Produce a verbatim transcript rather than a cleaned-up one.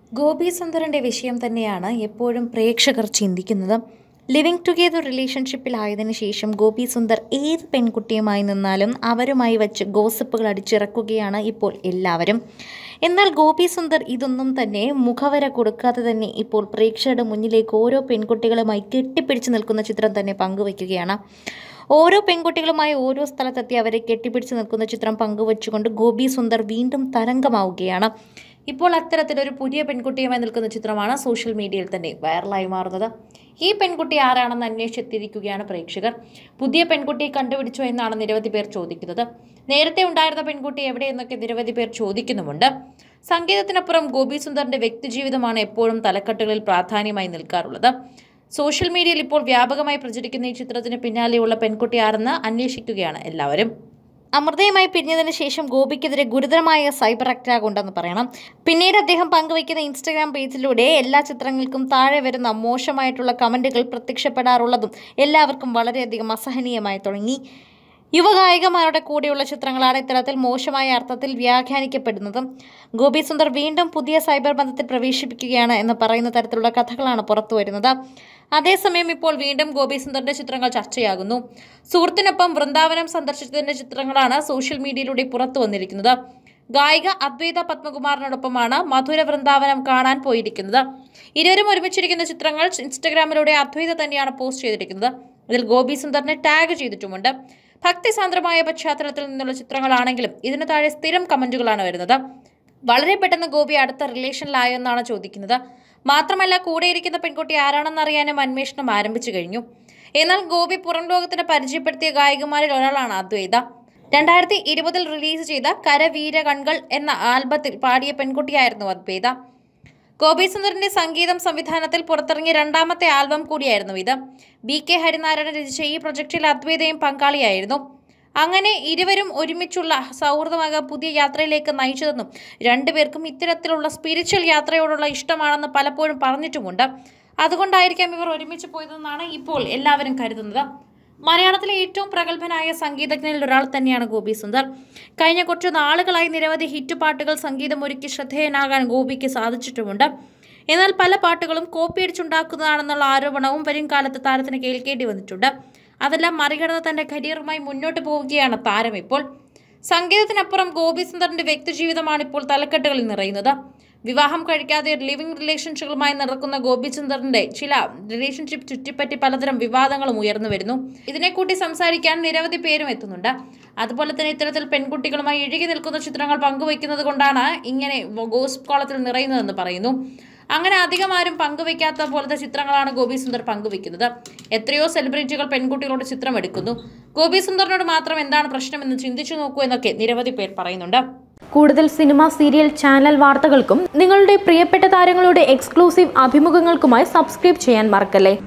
ഗോപി സുന്ദറിൻ്റെ വിഷയം തന്നെയാണ് എപ്പോഴും പ്രേക്ഷകർ ചിന്തിക്കുന്നത്. ലിവിങ് ടുഗെദർ റിലേഷൻഷിപ്പിലായതിനു ശേഷം ഗോപി സുന്ദർ ഏത് പെൺകുട്ടിയുമായി നിന്നാലും അവരുമായി വച്ച് ഗോസിപ്പുകൾ അടിച്ചിറക്കുകയാണ് ഇപ്പോൾ എല്ലാവരും. എന്നാൽ ഗോപി സുന്ദർ ഇതൊന്നും തന്നെ മുഖവര കൊടുക്കാതെ തന്നെ ഇപ്പോൾ പ്രേക്ഷകരുടെ മുന്നിലേക്ക് ഓരോ പെൺകുട്ടികളുമായി കെട്ടിപ്പിടിച്ച് നിൽക്കുന്ന ചിത്രം തന്നെ പങ്കുവയ്ക്കുകയാണ്. ഓരോ പെൺകുട്ടികളുമായി ഓരോ സ്ഥലത്തെത്തി അവരെ കെട്ടിപ്പിടിച്ച് നിൽക്കുന്ന ചിത്രം പങ്കുവച്ചുകൊണ്ട് ഗോപി സുന്ദർ വീണ്ടും തരംഗമാവുകയാണ്. ഇപ്പോൾ അത്തരത്തിലൊരു പുതിയ പെൺകുട്ടിയുമായി നിൽക്കുന്ന ചിത്രമാണ് സോഷ്യൽ മീഡിയയിൽ തന്നെ വൈറലായി മാറുന്നത്. ഈ പെൺകുട്ടി ആരാണെന്ന് അന്വേഷിച്ചെത്തിയിരിക്കുകയാണ് പ്രേക്ഷകർ. പുതിയ പെൺകുട്ടിയെ കണ്ടുപിടിച്ചോ എന്നാണ് നിരവധി പേർ ചോദിക്കുന്നത്. നേരത്തെ ഉണ്ടായിരുന്ന പെൺകുട്ടി എവിടെയെന്നൊക്കെ നിരവധി പേർ ചോദിക്കുന്നുമുണ്ട്. സംഗീതത്തിനപ്പുറം ഗോപി സുന്ദറിന്റെ വ്യക്തിജീവിതമാണ് എപ്പോഴും തലക്കെട്ടുകളിൽ പ്രാധാന്യമായി നിൽക്കാറുള്ളത്. സോഷ്യൽ മീഡിയയിൽ ഇപ്പോൾ വ്യാപകമായി പ്രചരിക്കുന്ന ഈ ചിത്രത്തിന് പിന്നാലെയുള്ള പെൺകുട്ടി ആരെന്ന് അന്വേഷിക്കുകയാണ് എല്ലാവരും. അമൃതയുമായി പിരിഞ്ഞതിന് ശേഷം ഗോപിക്കെതിരെ ഗുരുതരമായ സൈബർ അറ്റാക്ക് ഉണ്ടെന്ന് പറയണം. പിന്നീട് അദ്ദേഹം പങ്കുവയ്ക്കുന്ന ഇൻസ്റ്റഗ്രാം പേജിലൂടെ എല്ലാ ചിത്രങ്ങൾക്കും താഴെ വരുന്ന മോശമായിട്ടുള്ള കമൻറ്റുകൾ പ്രത്യക്ഷപ്പെടാറുള്ളതും എല്ലാവർക്കും വളരെയധികം അസഹനീയമായി തുടങ്ങി. യുവഗായികമാരുടെ കൂടെയുള്ള ചിത്രങ്ങളാണ് ഇത്തരത്തിൽ മോശമായ അർത്ഥത്തിൽ വ്യാഖ്യാനിക്കപ്പെടുന്നത്. ഗോപി സുന്ദർ വീണ്ടും പുതിയ സൈബർ ബന്ധത്തിൽ പ്രവേശിപ്പിക്കുകയാണ് എന്ന് പറയുന്ന തരത്തിലുള്ള കഥകളാണ് പുറത്തു വരുന്നത്. അതേസമയം ഇപ്പോൾ വീണ്ടും ഗോപി സുന്ദറിന്റെ ചിത്രങ്ങൾ ചർച്ചയാകുന്നു. സുഹൃത്തിനൊപ്പം വൃന്ദാവനം സന്ദർശിച്ചതിന്റെ ചിത്രങ്ങളാണ് സോഷ്യൽ മീഡിയയിലൂടെ പുറത്തു വന്നിരിക്കുന്നത്. ഗായിക അദ്വൈത പത്മകുമാറിനോടൊപ്പമാണ് മധുര വൃന്ദാവനം കാണാൻ പോയിരിക്കുന്നത്. ഇരുവരും ഒരുമിച്ചിരിക്കുന്ന ചിത്രങ്ങൾ ഇൻസ്റ്റഗ്രാമിലൂടെ അദ്വൈത തന്നെയാണ് പോസ്റ്റ് ചെയ്തിരിക്കുന്നത്. ഇതിൽ ഗോപി സുന്ദറിനെ ടാഗ് ചെയ്തിട്ടുമുണ്ട്. ഭക്തിസാന്ദ്രമായ പശ്ചാത്തലത്തിൽ നിന്നുള്ള ചിത്രങ്ങളാണെങ്കിലും ഇതിന് താഴെ സ്ഥിരം കമന്റുകളാണ് വരുന്നത്. വളരെ പെട്ടെന്ന് ഗോപി അടുത്ത റിലേഷനിലായോ എന്നാണ് ചോദിക്കുന്നത്. മാത്രമല്ല കൂടെയിരിക്കുന്ന പെൺകുട്ടി ആരാണെന്ന് അറിയാനും അന്വേഷണം ആരംഭിച്ചു കഴിഞ്ഞു. എന്നാൽ ഗോപി പുറം ലോകത്തിന് പരിചയപ്പെടുത്തിയ ഗായികമാരിൽ ഒരാളാണ് അദ്വൈത. രണ്ടായിരത്തി ഇരുപതിൽ റിലീസ് ചെയ്ത കരവീര കൺകൾ എന്ന ആൽബത്തിൽ പാടിയ പെൺകുട്ടിയായിരുന്നു അദ്വൈത. ഗോപി സുന്ദറിന്റെ സംഗീതം സംവിധാനത്തിൽ പുറത്തിറങ്ങിയ രണ്ടാമത്തെ ആൽബം കൂടിയായിരുന്നു ഇത്. ബി കെ ഹരിനാരായണൻ രചിച്ച ഈ പ്രൊജക്റ്റിൽ അദ്വൈതയും പങ്കാളിയായിരുന്നു. അങ്ങനെ ഇരുവരും ഒരുമിച്ചുള്ള സൗഹൃദമായ പുതിയ യാത്രയിലേക്ക് നയിച്ചതെന്നും രണ്ടുപേർക്കും ഇത്തരത്തിലുള്ള സ്പിരിച്വൽ യാത്രയോടുള്ള ഇഷ്ടമാണെന്ന് പലപ്പോഴും പറഞ്ഞിട്ടുമുണ്ട്. അതുകൊണ്ടായിരിക്കാം ഇവർ ഒരുമിച്ച് പോയതെന്നാണ് ഇപ്പോൾ എല്ലാവരും കരുതുന്നത്. മലയാളത്തിലെ ഏറ്റവും പ്രഗത്ഭനായ സംഗീതജ്ഞരിൽ ഒരാൾ തന്നെയാണ് ഗോപി സുന്ദർ. കഴിഞ്ഞ കുറച്ചു നാളുകളായി നിരവധി ഹിറ്റ് പാട്ടുകൾ സംഗീതമൊരുക്കി ശ്രദ്ധേയനാകാൻ ഗോപിക്ക് സാധിച്ചിട്ടുമുണ്ട്. എന്നാൽ പല പാട്ടുകളും കോപ്പിയടിച്ചുണ്ടാക്കുന്നതാണെന്നുള്ള ആരോപണവും വരും കാലത്ത് താരത്തിന് കേൾക്കേണ്ടി വന്നിട്ടുണ്ട്. അതെല്ലാം മറികടന്ന് തന്റെ കരിയറുമായി മുന്നോട്ട് പോവുകയാണ് താരം ഇപ്പോൾ. സംഗീതത്തിനപ്പുറം ഗോപി സുന്ദറിന്റെ വ്യക്തിജീവിതമാണ് ഇപ്പോൾ തലക്കെട്ടുകളിൽ നിറയുന്നത്. വിവാഹം കഴിക്കാതെ ലിവിംഗ് റിലേഷൻഷിപ്പുകളുമായി നടക്കുന്ന ഗോപി സുന്ദറിന്റെ ചില റിലേഷൻഷിപ്പ് ചുറ്റിപ്പറ്റി പലതരം വിവാദങ്ങളും ഉയർന്നു വരുന്നു. ഇതിനെക്കൂട്ടി സംസാരിക്കാൻ നിരവധി പേരും എത്തുന്നുണ്ട്. അതുപോലെ തന്നെ ഇത്തരത്തിൽ പെൺകുട്ടികളുമായി ഇഴുകി നിൽക്കുന്ന ചിത്രങ്ങൾ പങ്കുവയ്ക്കുന്നത് കൊണ്ടാണ് ഇങ്ങനെ ഗോസിപ്പ് കോളത്തിൽ നിറയുന്നതെന്ന് പറയുന്നു. അങ്ങനെ അധികം ആരും പങ്കുവയ്ക്കാത്ത പോലത്തെ ചിത്രങ്ങളാണ് ഗോപി സുന്ദർ പങ്കുവയ്ക്കുന്നത്. എത്രയോ സെലിബ്രിറ്റികൾ പെൺകുട്ടികളോട് ചിത്രം എടുക്കുന്നു. ഗോപി സുന്ദറിനോട് മാത്രം എന്താണ് പ്രശ്നമെന്ന് ചിന്തിച്ചു നോക്കൂ എന്നൊക്കെ നിരവധി പേർ പറയുന്നുണ്ട്. കൂടുതൽ സിനിമ, സീരിയൽ, ചാനൽ വാർത്തകൾക്കും നിങ്ങളുടെ പ്രിയപ്പെട്ട താരങ്ങളുടെ എക്സ്ക്ലൂസീവ് അഭിമുഖങ്ങൾക്കുമായി സബ്സ്ക്രൈബ് ചെയ്യാൻ മറക്കല്ലേ.